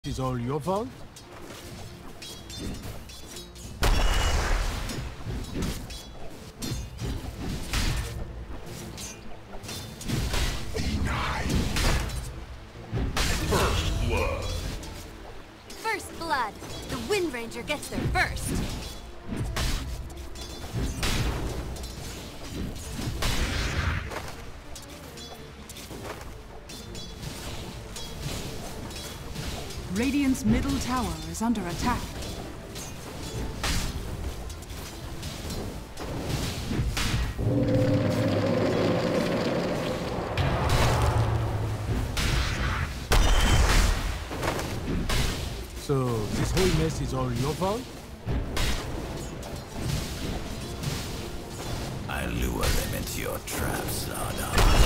It's all your fault? Denied. First blood. First blood. The Wind Ranger gets there first. Radiant's middle tower is under attack. So, this whole mess is all your fault? I lure them into your traps, Zardar.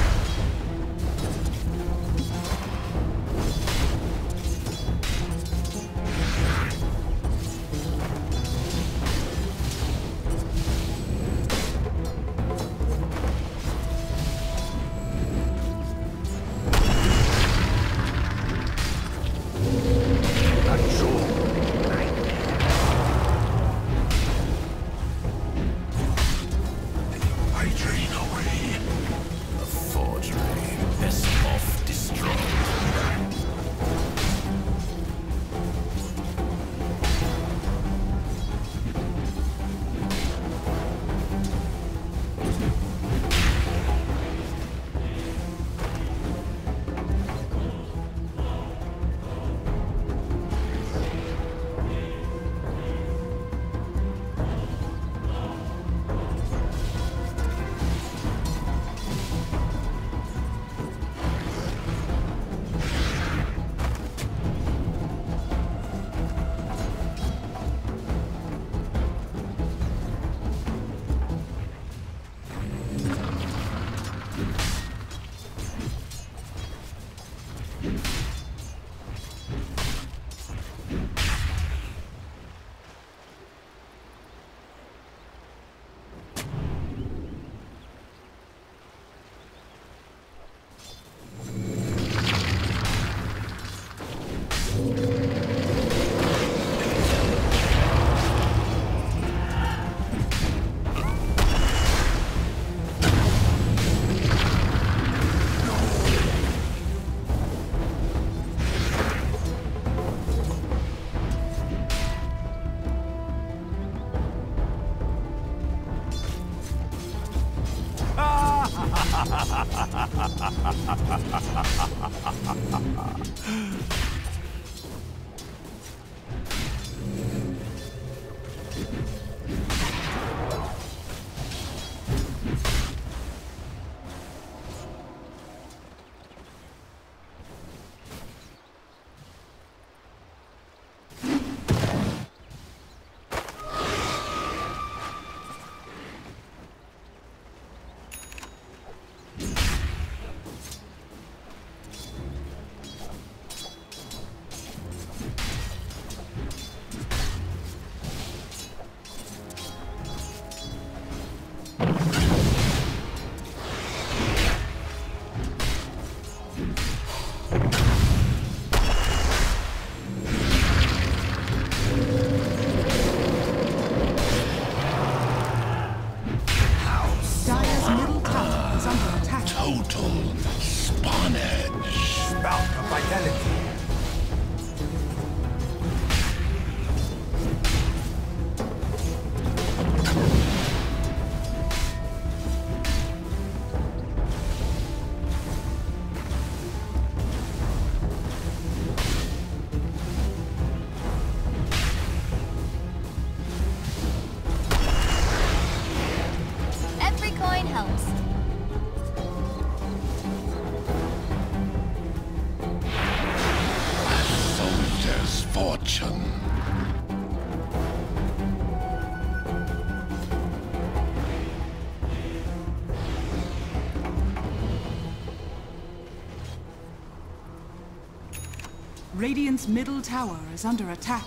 Radiant's middle tower is under attack.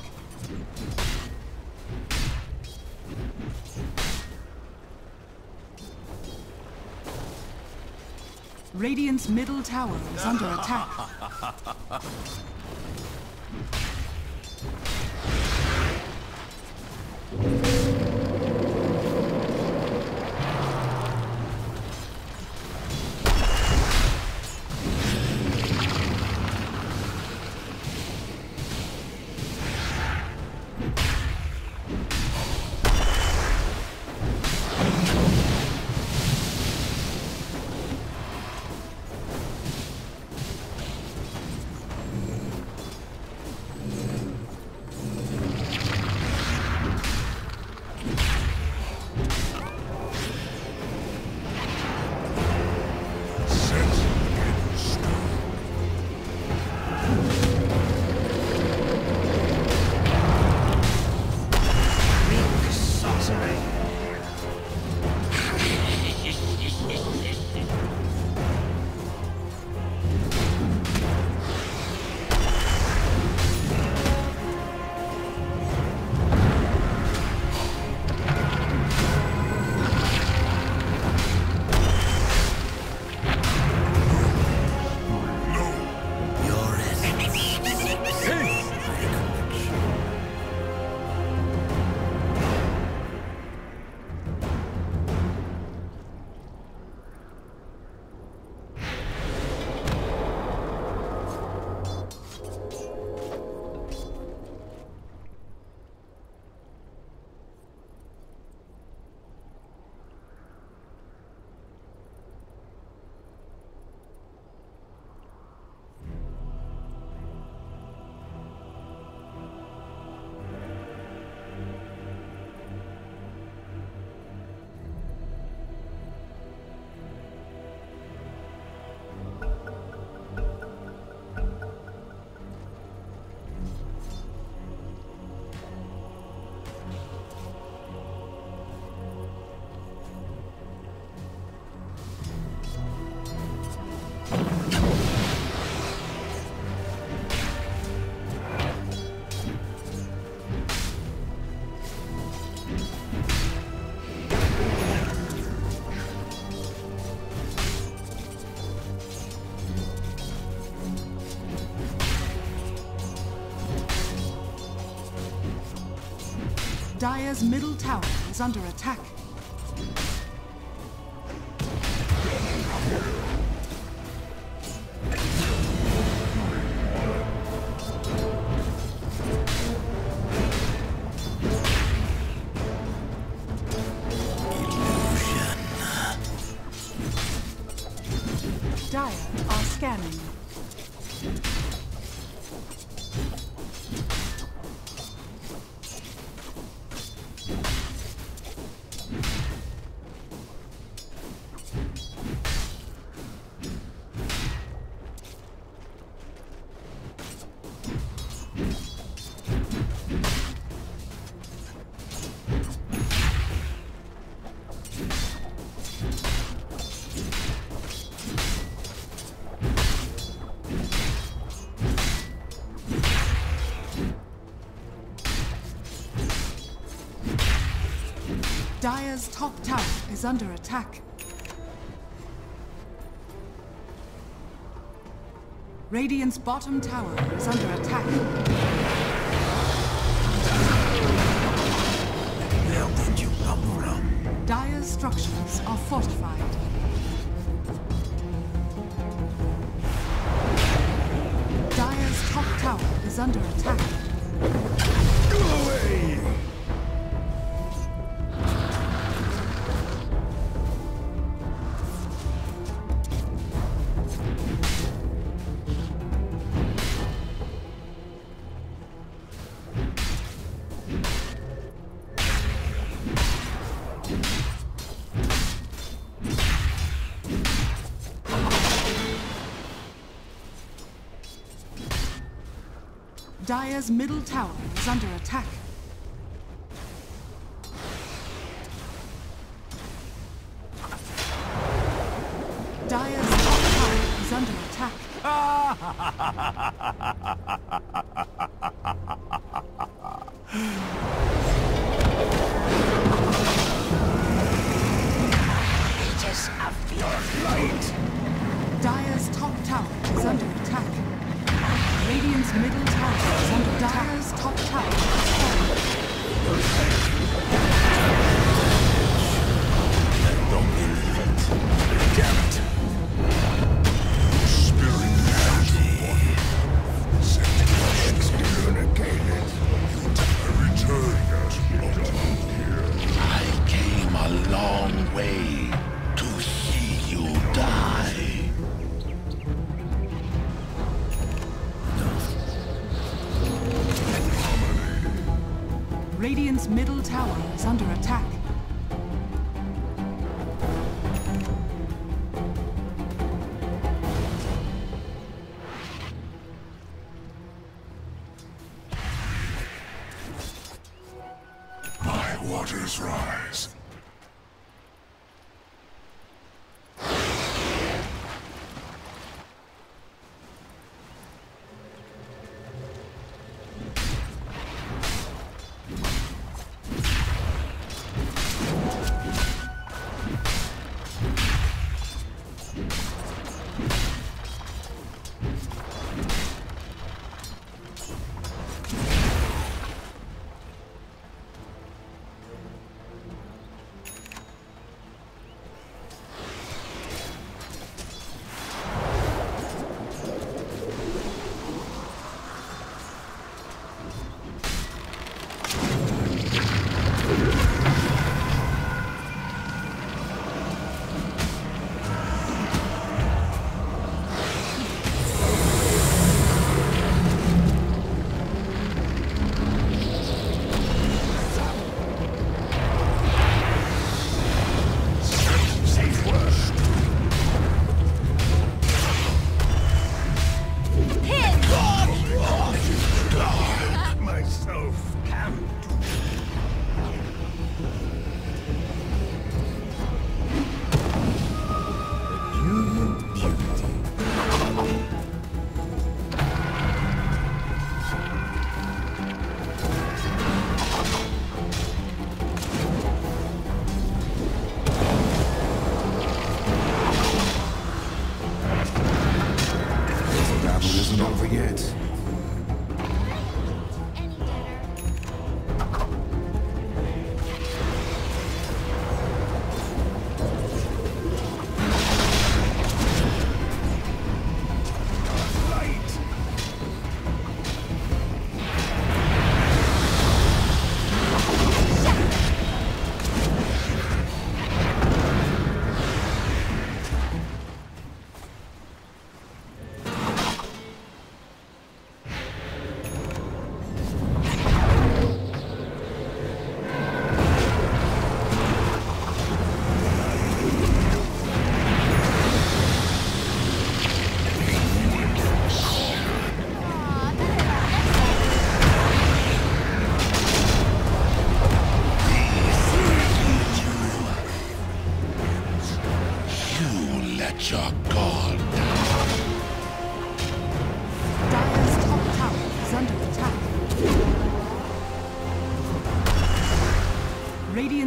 Radiant's middle tower is under attack. Dire's middle tower is under attack. Dire are scanning. Dire's top tower is under attack. Radiant's bottom tower is under attack. Where did you come from? Dire's structures are fortified. Dire's top tower is under attack. Go away! Dire's middle tower is under attack. Dire's top tower is under attack. Ages of your light. Dire's top tower is under attack. Radiant's middle tower is under attack. Dire's top tower is falling. I don't believe it. Damn it. Spirit has excommunicated. I returned as blood. I came a long way to see you die. Radiant's middle tower is under attack. My waters rise.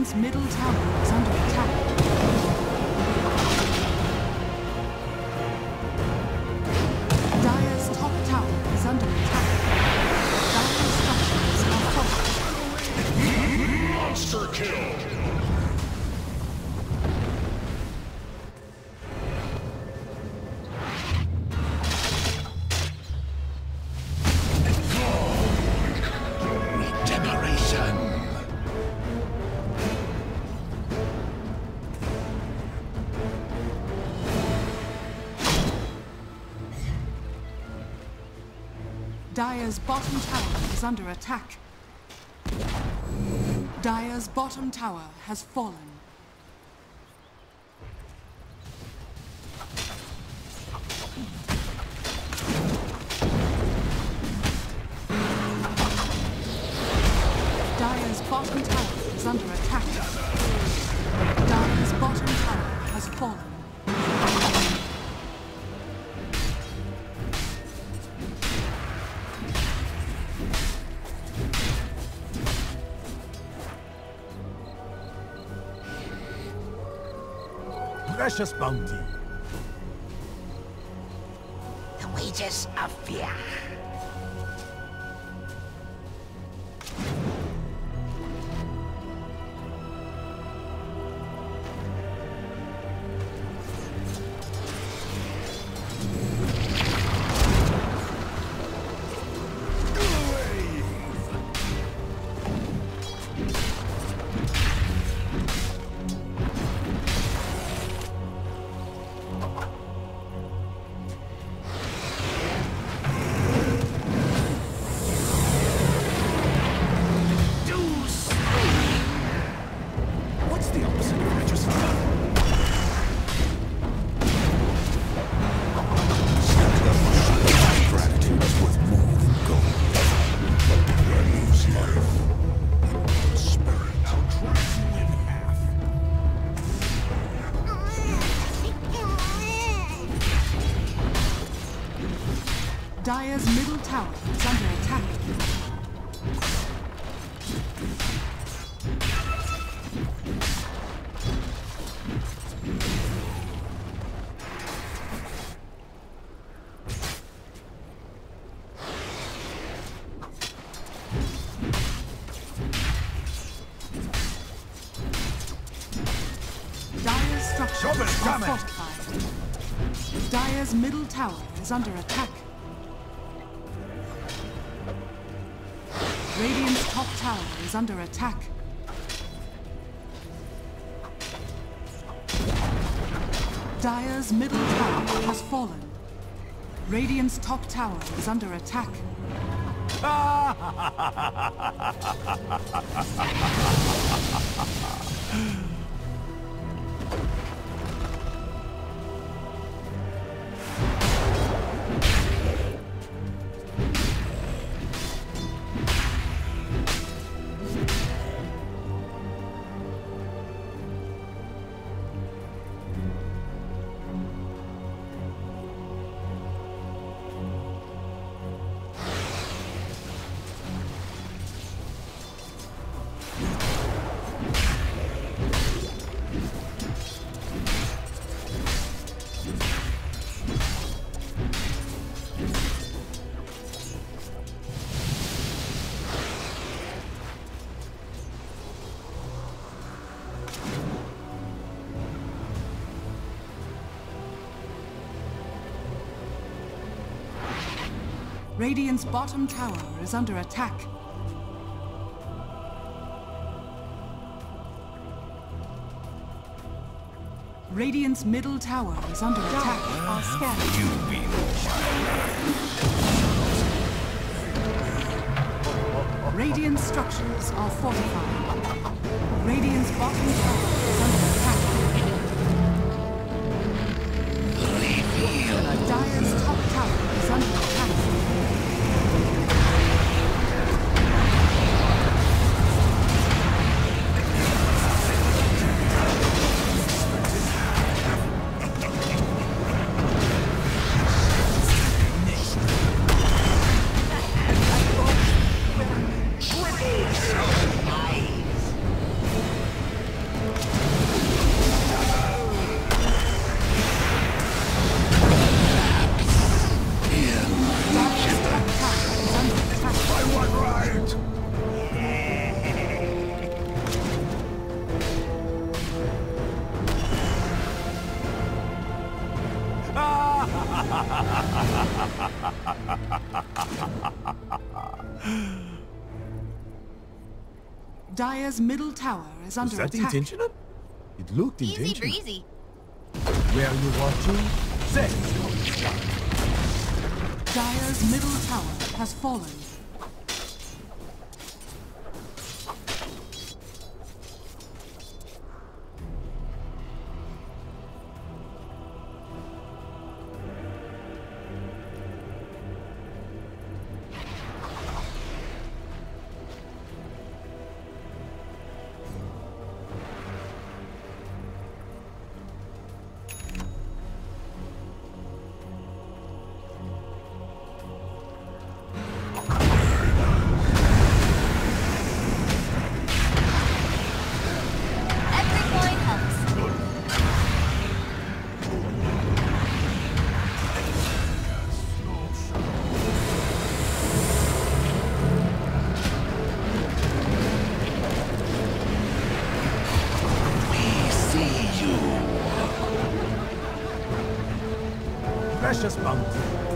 Radiant's middle tower is under attack. Dire's top tower is under attack. Dire's structures are falling. Monster kill! Dire's bottom tower is under attack. Dire's bottom tower has fallen. Dire's bottom tower is under attack. Dire's bottom tower has fallen. Precious bounty. The wages of fear. Dire's middle tower is under attack. Dire's structures are fortified. Dire's middle tower is under attack. Radiant's top tower is under attack. Dire's middle tower has fallen. Radiant's top tower is under attack. Radiant's bottom tower is under attack. Radiant's middle tower is under attack. Are scared. You be Radiant's structures are fortified. Radiant's bottom tower is under attack. Dire's top tower is under attack. Dire's middle tower is Was under that attack. intentional? It looked Easy intentional. breezy. Where are you watching? Set. Dire's middle tower has fallen. Every coin helps. Precious bounty.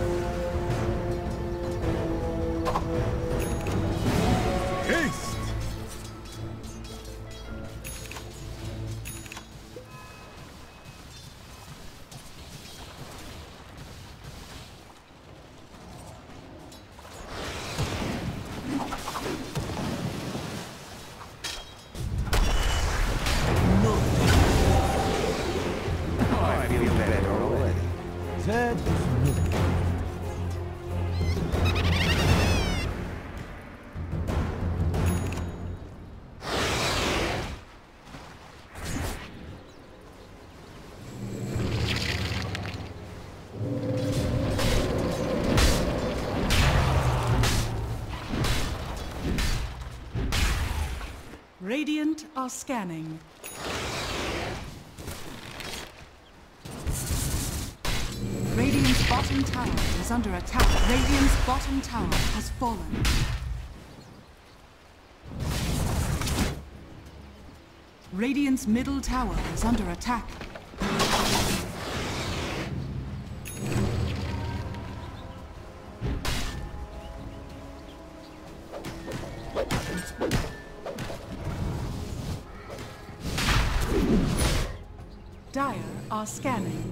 Haste. I feel better already. That is no. Radiant are scanning. Radiant's bottom tower is under attack. Radiant's bottom tower has fallen. Radiant's middle tower is under attack. Dire are scanning.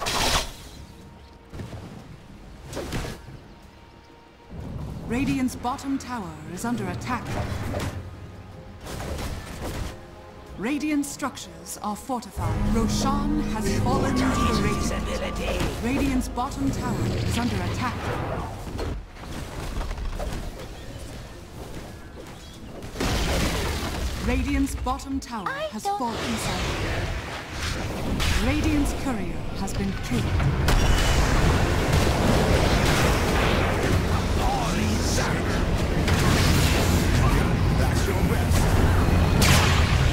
Radiant's bottom tower is under attack. Radiant structures are fortified. Roshan has fallen to the Radiant. Radiant's bottom tower is under attack. Radiant's bottom tower has fallen. Radiant's courier has been killed. That's your best.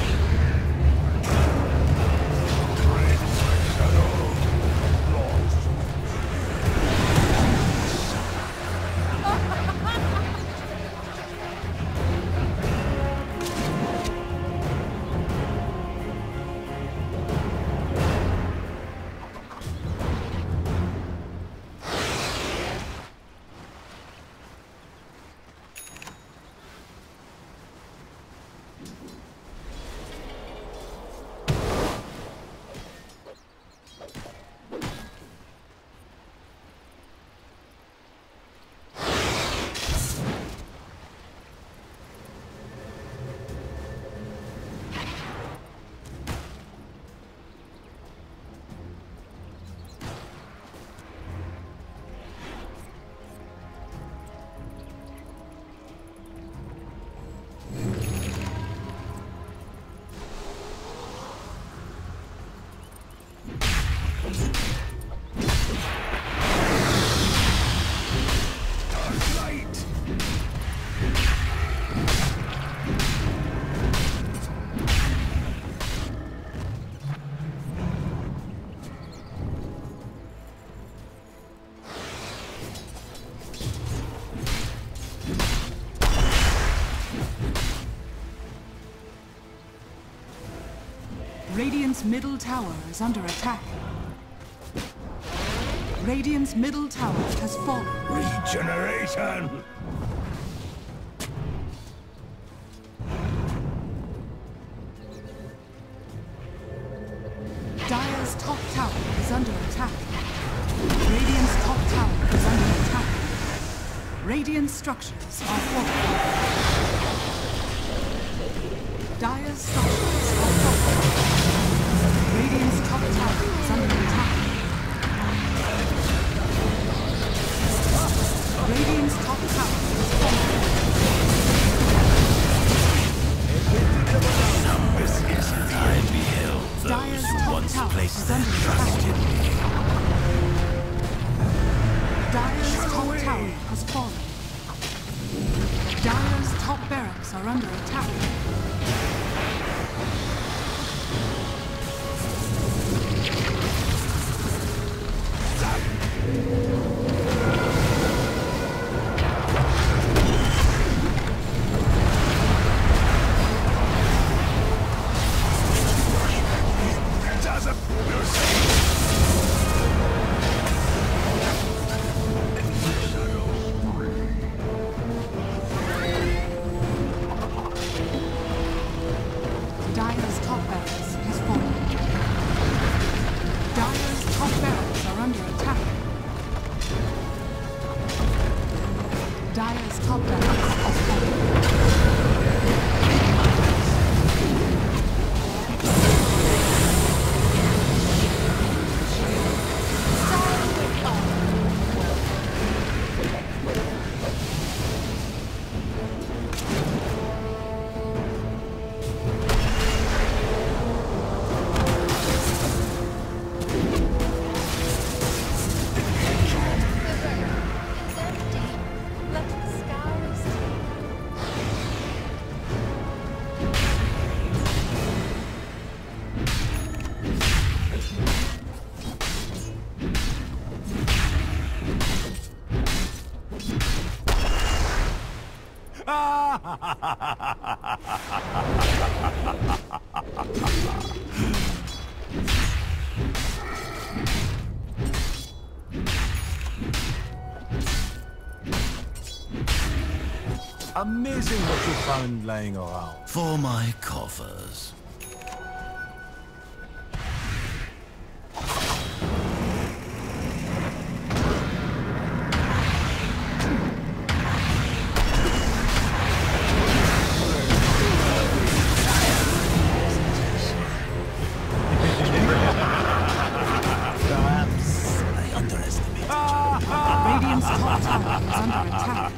Radiant's middle tower is under attack. Radiant's middle tower has fallen. Regeneration! Dire's top tower is under attack. Radiant's top tower is under attack. Radiant structures are fortified. Dire's structures are fortified. Radiant's top tower is under attack. Radiant's top tower is fortified. I beheld those Dire's who top once tower placed is their under trust attack. in me. Dire's top tower has fallen. Dire's top barracks are under attack. Dire's top barracks has fallen. Dire's top barracks are under attack. Dire's top barracks has fallen. Amazing what you found lying around. For my coffers. Perhaps I underestimated. Radiant's top tower is under attack.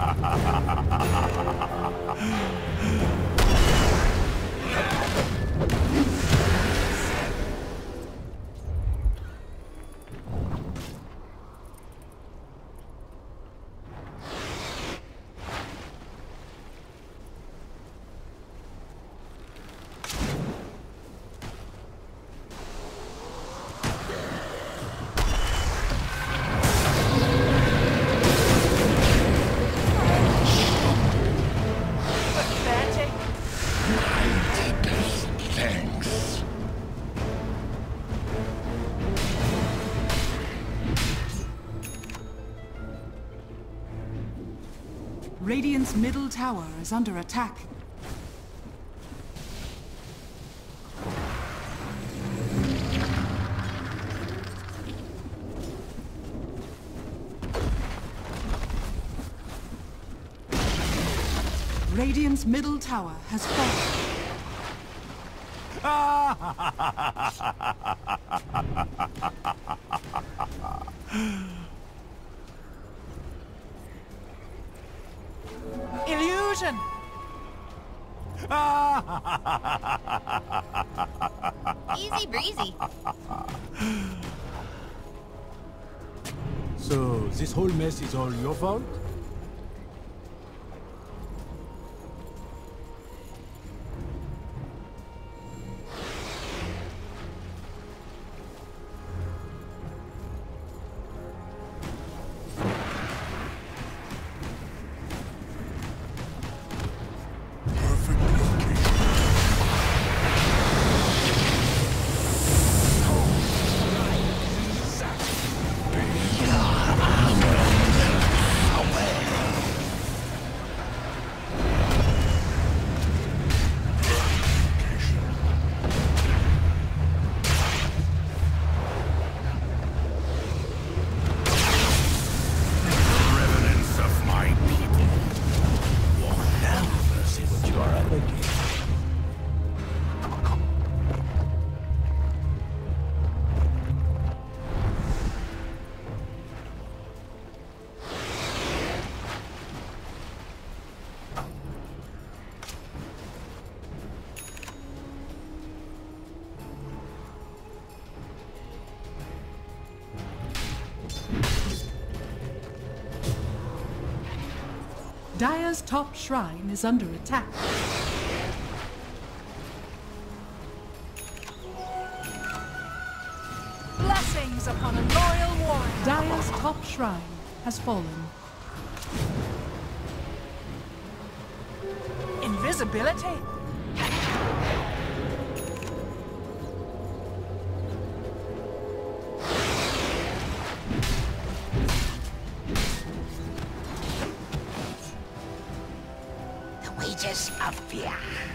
Radiant's middle tower is under attack. Radiant's middle tower has fallen. Illusion! Easy breezy. So, this whole mess is all your fault? Dire's top shrine is under attack. Blessings upon a loyal warrior. Dire's top shrine has fallen. Invisibility? The wages of fear.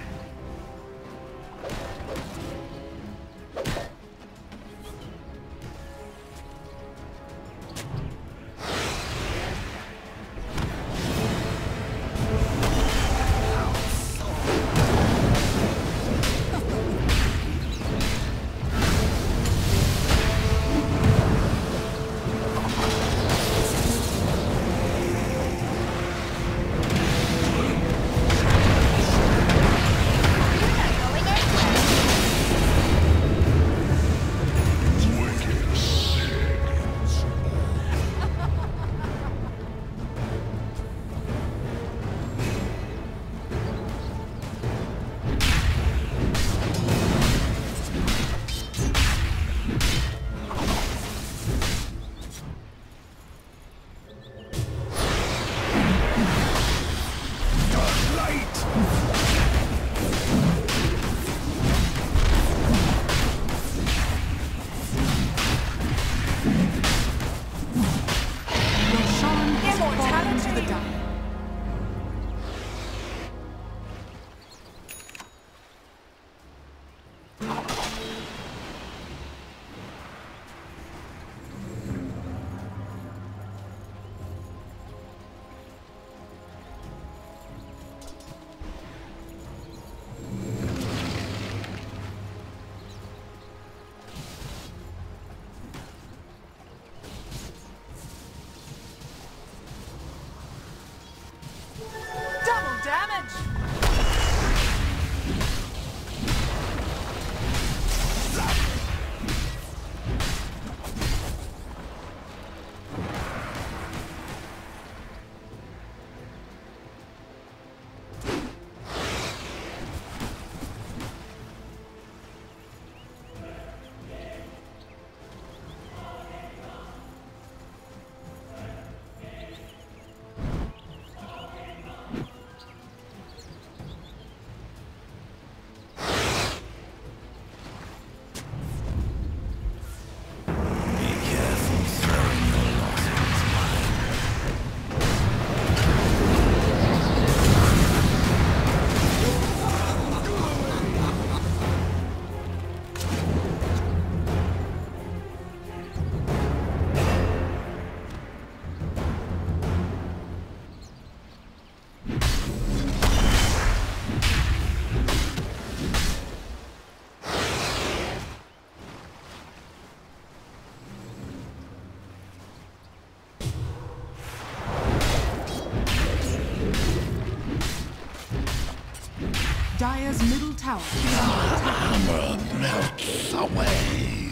Dire's middle tower is under attack. Hammer melts away.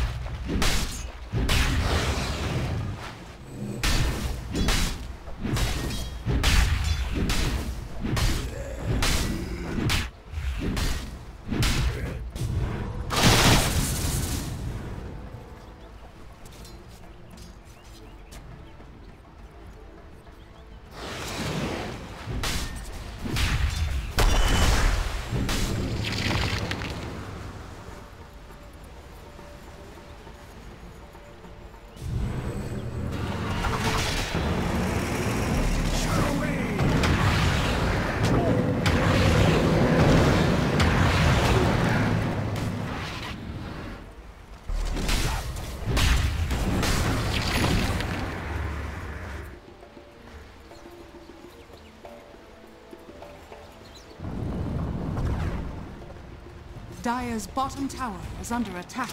Dire's bottom tower is under attack.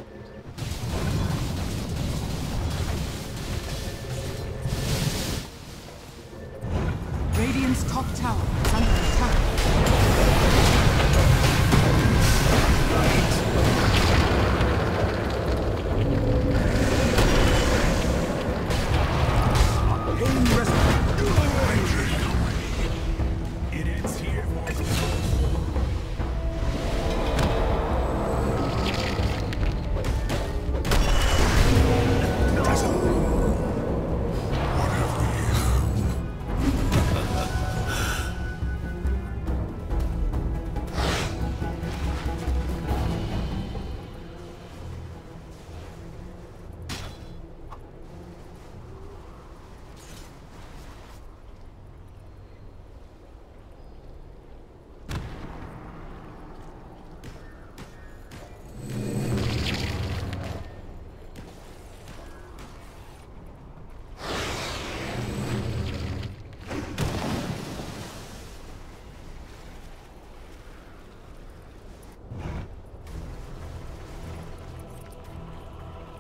Radiant's top tower is under attack. Aim rescue.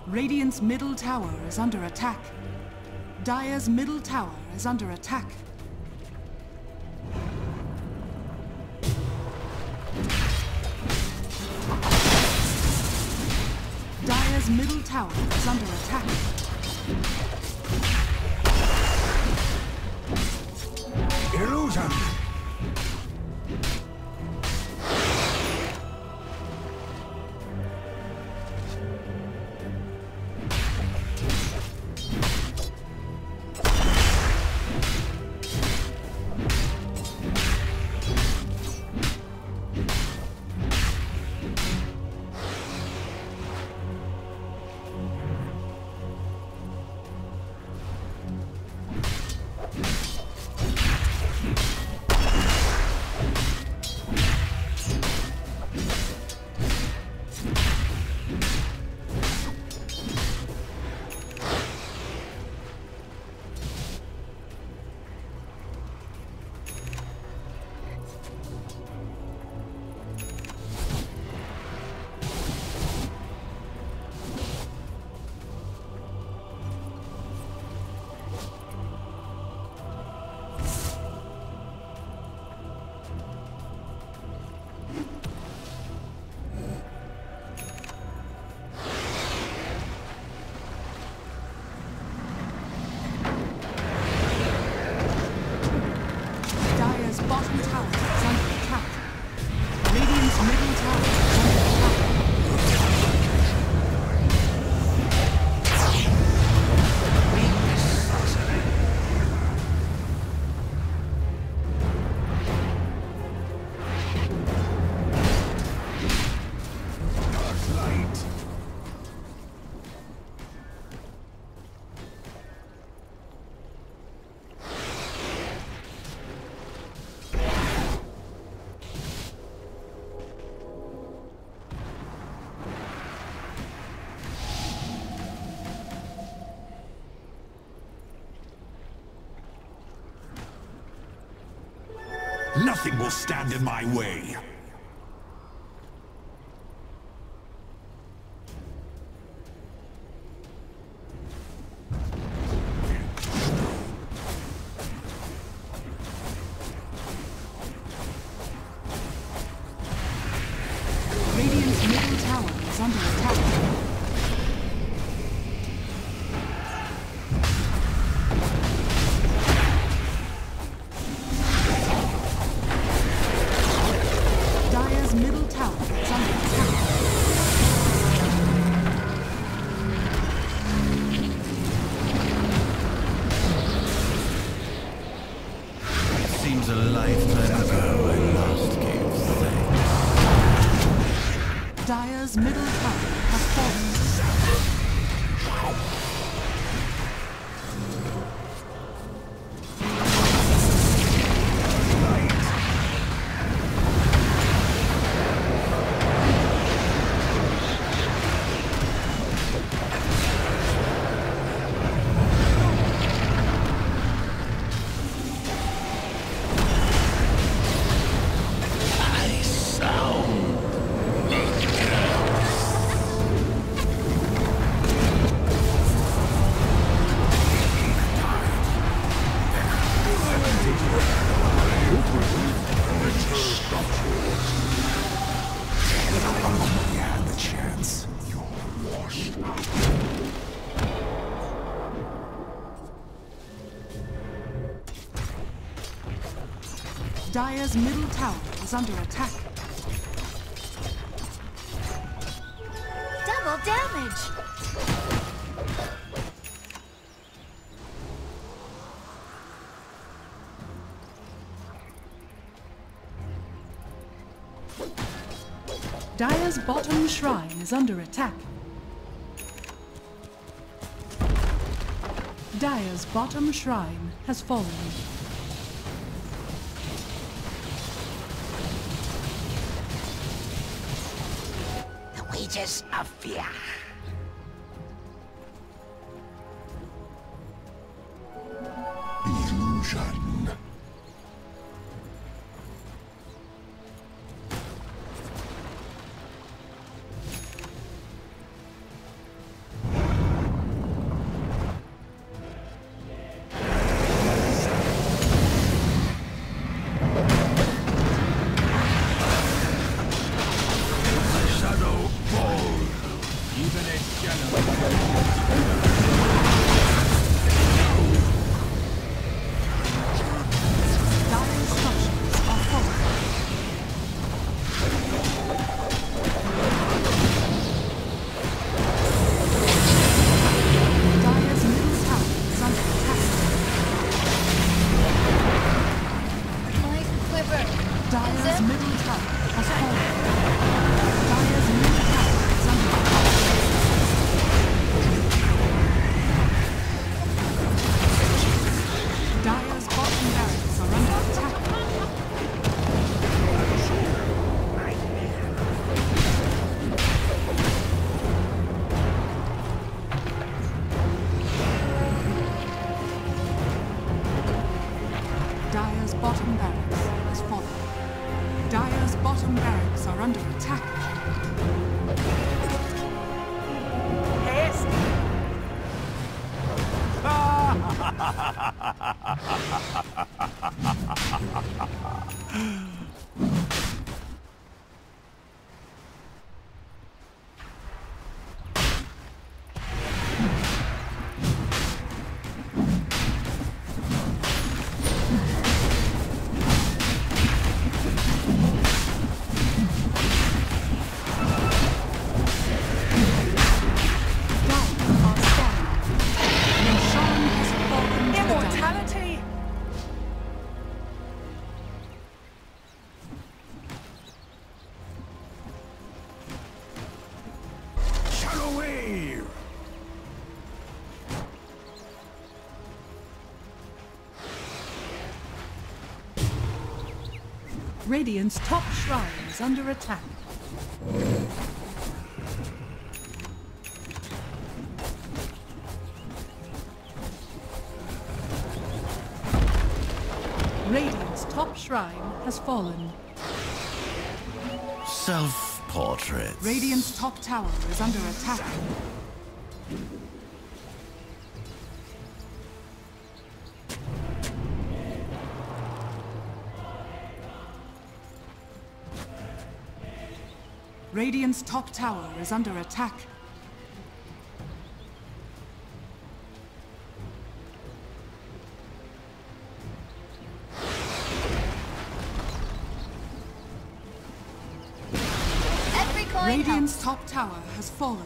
Radiant's middle tower is under attack. Dire's middle tower is under attack. Dire's middle tower is under attack. Illusion! Bottom tower is under attack. Radiant's middle tower is under attack. Nothing will stand in my way. Radiant's middle tower is under attack. Seems a lifetime ago I last gave thanks. Dire's middle tower has fallen. Dire's middle tower is under attack. Double damage! Dire's bottom shrine is under attack. Dire's bottom shrine has fallen. Wages of fear. Illusion. quiver. Dire's middle tower has fallen. Dire's middle tower is under attack. Dire's bottom barracks are under attack. Dire's bottom barracks has fallen. Dire's bottom barracks are under attack. Haste! Immortality! Shadow wave. Radiant's top shrine is under attack. Radiant's top shrine has fallen. Self-portraits. Radiant's top tower is under attack. Radiant's top tower is under attack. Every coin Radiant's helps. top tower has fallen.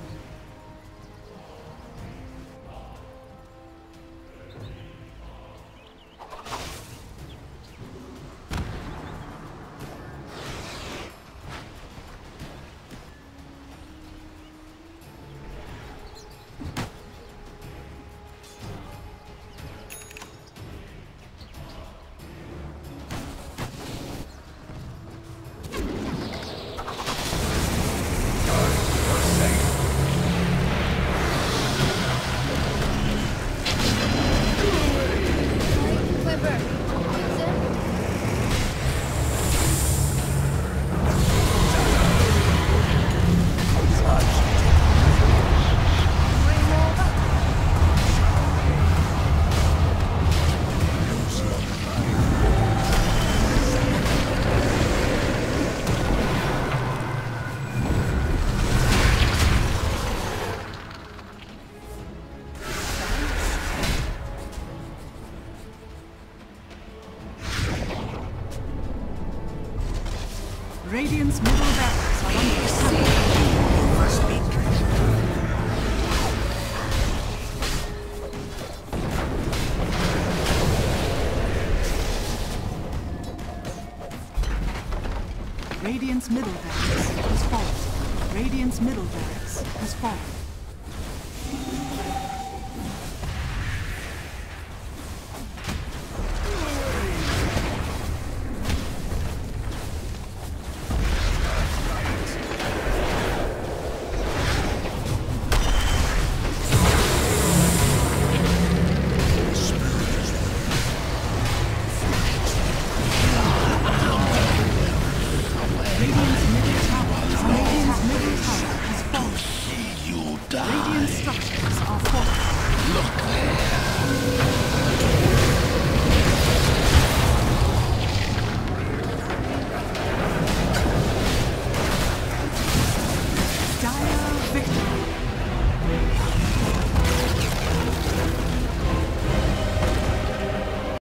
Quiver. Use it. Radiant's middle barracks are under attack. Radiant's middle barracks has fallen. Radiant's middle barracks has fallen.